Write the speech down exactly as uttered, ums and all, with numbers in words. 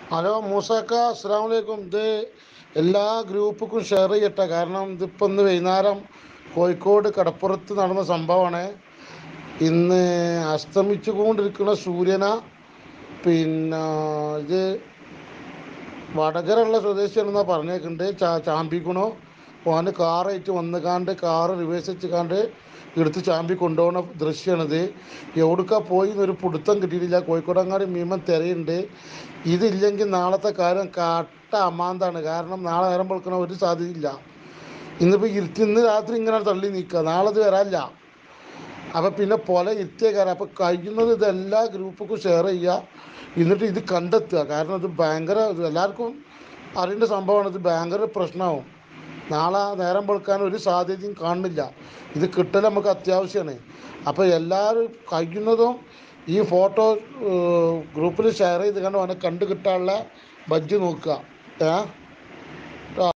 Hello മൂസാക്ക, അസ്സലാമു അലൈക്കും. ഇത് എല്ലാ ഗ്രൂപ്പുക്കും ഷെയർ ചെയ്യട്ടെ. കാരണം ഇതിപ്പോൾ ഇന്ന് വൈകുന്നേരം കോഴിക്കോട് കടപ്പുറത്ത് നടന്ന സംഭവമാണ്. ഇന്ന് അസ്തമിച്ചു കൊണ്ടിരിക്കുന്ന സൂര്യന പിന്നെ ഇത് വടകരയുള്ള സ്വദേശിയാണെന്നാണ് പറഞ്ഞേക്കുന്നുണ്ട്. ചാ ചാമ്പിക്കണോ ഓന് കാറായിട്ട് വന്നുകാണ്ട് കാറ് റിവേഴ്സ് വെച്ചുകാണ്ട് എടുത്ത് ചാമ്പി കൊണ്ടുപോകുന്ന ദൃശ്യമാണിത്. എവിടുക്കാ പോയി എന്നൊരു പിടുത്തം കിട്ടിയിട്ടില്ല. കോഴിക്കോടങ്ങാടി മീമൻ തിരയുണ്ട്. ഇതില്ലെങ്കിൽ നാളത്തെ കാര്യം കട്ട അമാന്താണ്. കാരണം നാളെ നേരം വെളുക്കണ ഒരു സാധ്യതയില്ല. ഇന്നിപ്പോൾ ഇരുത്തി ഇന്ന് രാത്രി ഇങ്ങനെ തള്ളി നിൽക്കുക, നാളെ ഇത് വരാനില്ല. അപ്പം പിന്നെ പൊല ഇരുത്തിയ കാര്യം. അപ്പം കഴിയുന്നത് ഇതെല്ലാ ഗ്രൂപ്പുക്കും ഷെയർ ചെയ്യുക, എന്നിട്ട് ഇത് കണ്ടെത്തുക. കാരണം ഇത് ഭയങ്കര എല്ലാവർക്കും അറിയേണ്ട സംഭവമാണ്. ഇത് ഭയങ്കര പ്രശ്നമാവും. നാളെ നേരം വെളുക്കാൻ ഒരു സാധ്യതയും കാണുന്നില്ല. ഇത് കിട്ടൽ നമുക്ക് അത്യാവശ്യമാണ്. അപ്പോൾ എല്ലാവരും കഴിയുന്നതും ഈ ഫോട്ടോ ഗ്രൂപ്പിൽ ഷെയർ ചെയ്ത് കണ്ട് അവനെ കണ്ടു കിട്ടാനുള്ള ബജ്ജ് നോക്കുക. ഏ